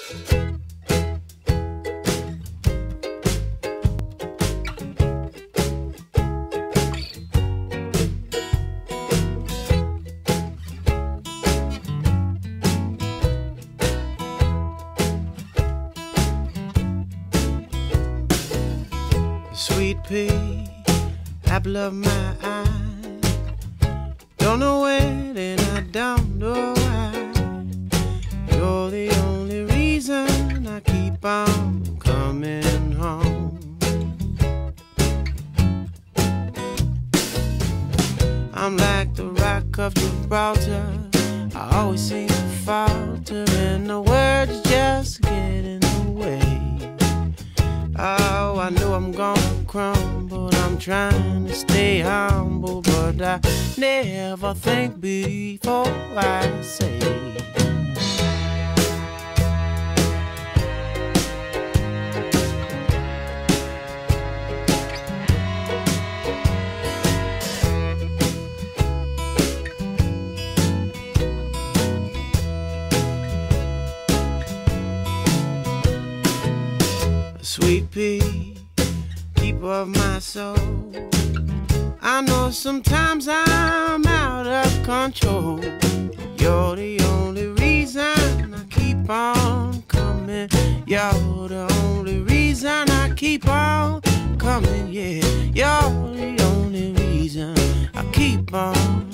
Sweet pea, apple of my eye. Don't know when and I don't know why. You're the only reason I keep on coming home. I'm like the rock of Gibraltar. I always seem to falter and the words just get in the way. Oh, I know I'm gonna crumble. I'm trying to stay humble, but I never think before I say. Sweet pea, keeper of my soul. I know sometimes I'm out of control. You're the only reason I keep on coming. You're the only reason I keep on coming, yeah. You're the only reason I keep on